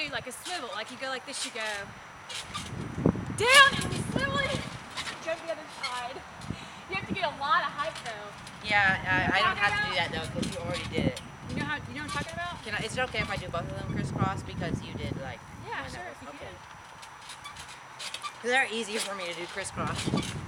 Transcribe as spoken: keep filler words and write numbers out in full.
you like a swivel. Like you go like this, you go down and you swivel it. Go to the other side. You have to get a lot of height though. Yeah, You know uh, I don't what I'm have to talking do that though because you already did it. You know how? You know what I'm talking about? Can I, is it okay if I do both of them crisscross because you did like? Yeah, one sure. that If you was- okay. can. They're easier for me to do crisscross.